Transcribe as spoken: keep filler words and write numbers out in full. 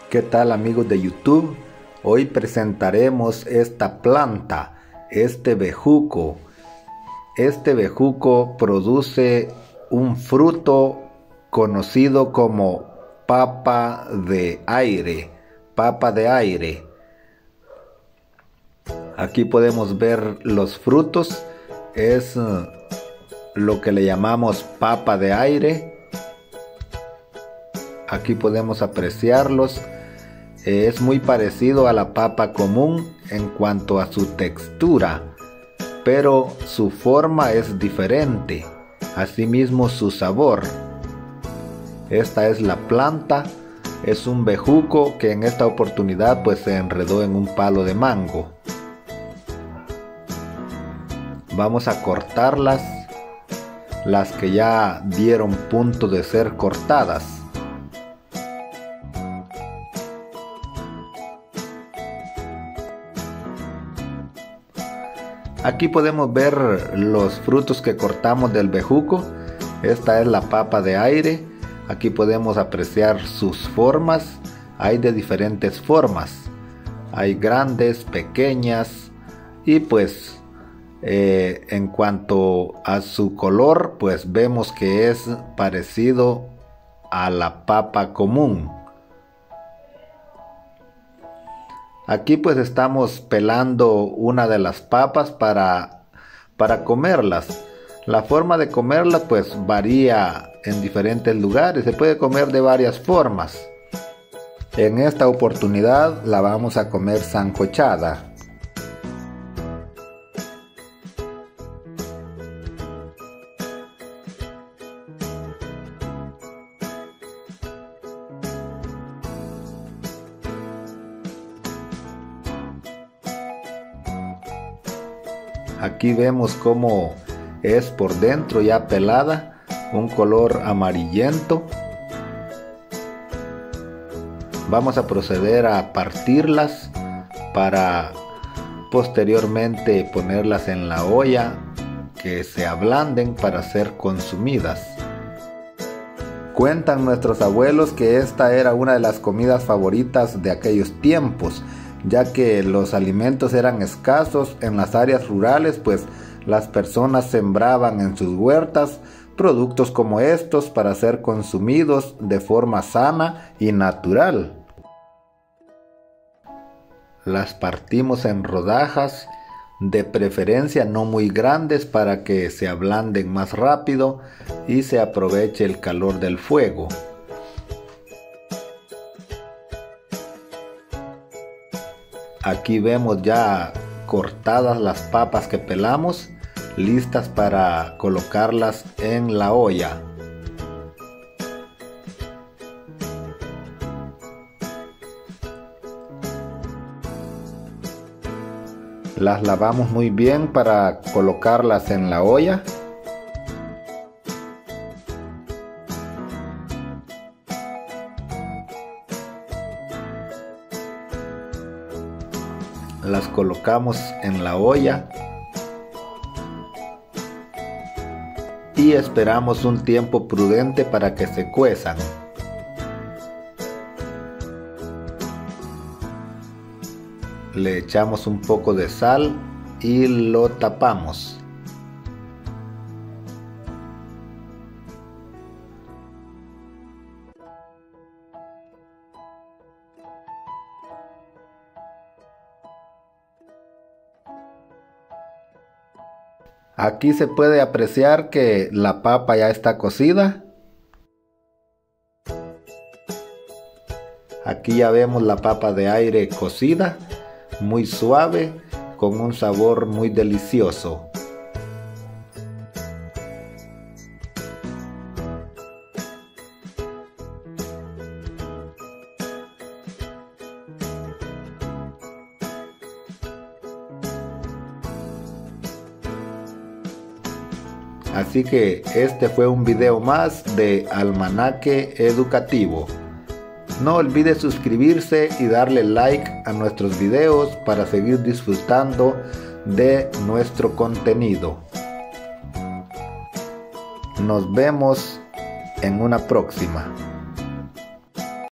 ¿Qué tal, amigos de YouTube? Hoy presentaremos esta planta, este bejuco. Este bejuco produce un fruto conocido como papa de aire, papa de aire. Aquí podemos ver los frutos, es lo que le llamamos papa de aire. Aquí podemos apreciarlos. Es muy parecido a la papa común en cuanto a su textura, pero su forma es diferente, asimismo su sabor. Esta es la planta, es un bejuco que en esta oportunidad pues se enredó en un palo de mango. Vamos a cortarlas, las que ya dieron punto de ser cortadas. Aquí podemos ver los frutos que cortamos del bejuco. Esta es la papa de aire. Aquí podemos apreciar sus formas. Hay de diferentes formas. Hay grandes, pequeñas y pues eh, en cuanto a su color, pues vemos que es parecido a la papa común. Aquí pues estamos pelando una de las papas para, para comerlas. La forma de comerla pues varía en diferentes lugares. Se puede comer de varias formas. En esta oportunidad la vamos a comer sancochada. Aquí vemos cómo es por dentro ya pelada, un color amarillento. Vamos a proceder a partirlas para posteriormente ponerlas en la olla, que se ablanden para ser consumidas. Cuentan nuestros abuelos que esta era una de las comidas favoritas de aquellos tiempos, ya que los alimentos eran escasos en las áreas rurales, pues las personas sembraban en sus huertas productos como estos para ser consumidos de forma sana y natural. Las partimos en rodajas, de preferencia no muy grandes para que se ablanden más rápido y se aproveche el calor del fuego. Aquí vemos ya cortadas las papas que pelamos, listas para colocarlas en la olla. Las lavamos muy bien para colocarlas en la olla. Las colocamos en la olla y esperamos un tiempo prudente para que se cuezan. Le echamos un poco de sal y lo tapamos. Aquí se puede apreciar que la papa ya está cocida. Aquí ya vemos la papa de aire cocida, muy suave, con un sabor muy delicioso. Así que este fue un video más de Almanaque Educativo. No olvide suscribirse y darle like a nuestros videos para seguir disfrutando de nuestro contenido. Nos vemos en una próxima.